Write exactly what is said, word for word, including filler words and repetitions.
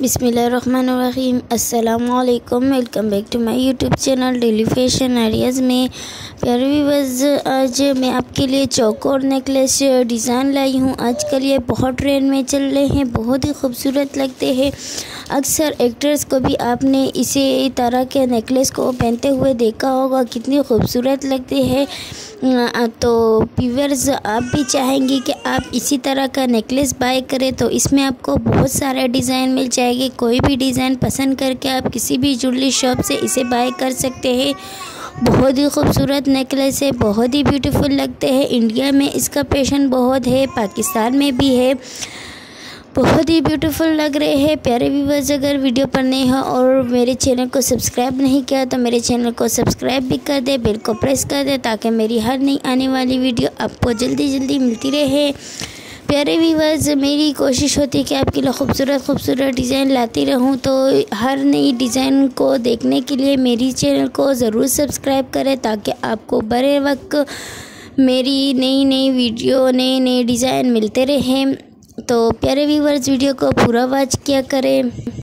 बिस्मिल्लाहिर्रहमानिर्रहीम। अस्सलामुअलैकुम। Welcome back to my YouTube channel daily fashion ideas में। प्यारे व्यूअर्स, आज मैं आपके लिए चौकोर नेकलेस डिज़ाइन लाई हूँ। आजकल ये बहुत ट्रेंड में चल रहे हैं, बहुत ही खूबसूरत लगते हैं। अक्सर एक्टर्स को भी आपने इसी तरह के नेकलेस को पहनते हुए देखा होगा, कितनी खूबसूरत लगते हैं। तो व्यूअर्स, आप भी चाहेंगे कि आप इसी तरह का नेकलेस बाय करें तो इसमें आपको बहुत सारे डिज़ाइन मिल जाएंगे। कोई भी डिज़ाइन पसंद करके आप किसी भी ज्वेलरी शॉप से इसे बाय कर सकते हैं। बहुत ही खूबसूरत नेकलेस है, बहुत ही ब्यूटीफुल लगते हैं। इंडिया में इसका पैशन बहुत है, पाकिस्तान में भी है, बहुत ही ब्यूटीफुल लग रहे हैं। प्यारे व्यूअर्स, अगर वीडियो पर नए हो और मेरे चैनल को सब्सक्राइब नहीं किया तो मेरे चैनल को सब्सक्राइब भी कर दे, बेल को प्रेस कर दे ताकि मेरी हर नई आने वाली वीडियो आपको जल्दी जल्दी मिलती रहे। प्यारे व्यूअर्स, मेरी कोशिश होती है कि आपके लिए खूबसूरत खूबसूरत डिज़ाइन लाती रहूं, तो हर नई डिज़ाइन को देखने के लिए मेरी चैनल को ज़रूर सब्सक्राइब करें ताकि आपको बड़े वक्त मेरी नई नई वीडियो नए नए डिज़ाइन मिलते रहें। तो प्यारे व्यूअर्स, वीडियो को पूरा वॉच किया करें।